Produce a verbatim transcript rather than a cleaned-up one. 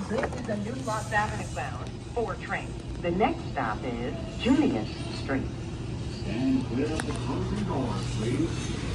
This is a New Lost Avenue bound, four train. The next stop is Julius Street. Stand clear of the closing doors, please.